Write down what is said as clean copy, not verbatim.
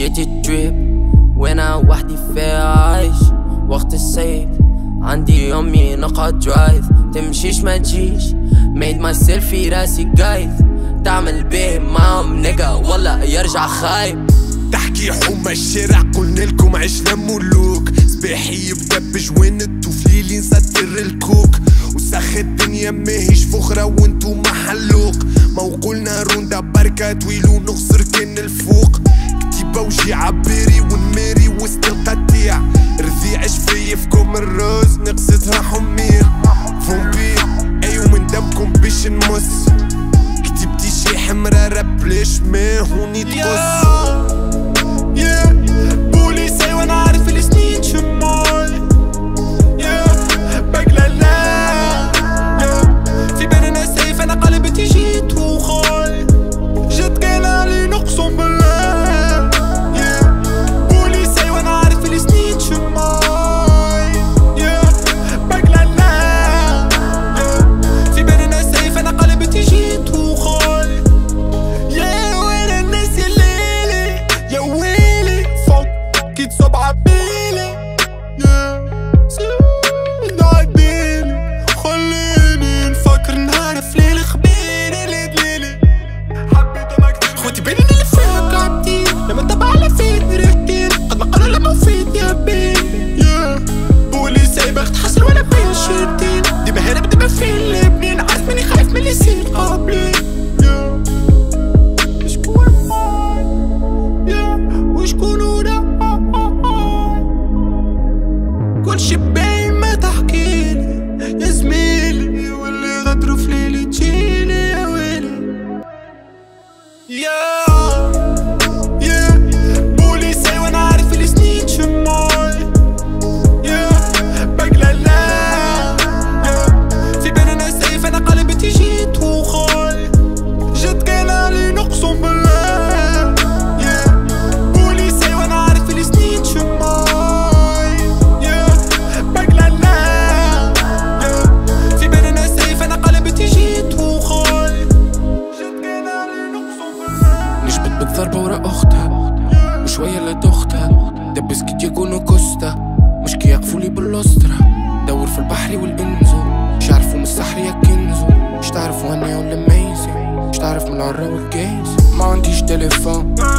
سيتي تريب وانا وحدي فيها عايش وقت الصيف. عندي امي نقعد درايف تمشيش ما تجيش. ميد ماي سيلف في راسي جايز تعمل بيه معهم نيجا والله يرجع خايب. تحكي حومة الشارع قلنالكم عشنا ملوك. صباحي بدبج وين التوفليلي نستر الكوك. وسخ الدنيا ماهيش فخرة وانتو محلوق. موقولنا روندا بركة طويلو نخسر كان الفوق. كتيبة وجي عباري ونماري وسط القطيع. رذيع شفايفكم الروز نقصتها حمير. فومبير ايو من دمكم باش نمس. كتيبتي شي حمرا ربلاش ما هوني تقص. بوليسي وانا عارف السنين شماي. بقللا في بالنا سيف انا قلبتي جيت وخاي. جت كان علي نقسم بالله. بوليسي وانا عارف السنين شماي. بقللا في بالنا سيف انا قلبتي جيت وخاي. وين الناس الليلي يا ويلي فوق كيت صبع بيلي. نعديلي خليني نفكر نعرف ليه الخبيري اللي دليلي. حبيت ما كتير خوتي بيني اللي فيها كعبتين. لما تبع على فيت ريحتين قد ما قالوا لما وفيت يا بيلي. بوليسي باغي تحصل وانا بين شيرتين. ديما هرب ديما فين لبنان. عارف ماني خايف من اللي يصير قبلي. وشكونو دا كلشي باين ما تحكيلي يا زميلي. واللي غدرو في ليلي تجيلي يا ويلي. بوليسي وانا عارف السنين شماي. بقللا في بالنا سيف انا قلبتي جيت وخاي. جت كان علي نقسم بالله. ضربة ورا أختها وشوية لدختها. دبس كي يكونوا كوستا مش كي يقفولي بالأسطرة. دور في البحر والإنزو مش عارفوا من السحر يا كنزو. مش تعرفوا هني ولا ميزي مش تعرف من العرا والجيز. ما عنديش تليفون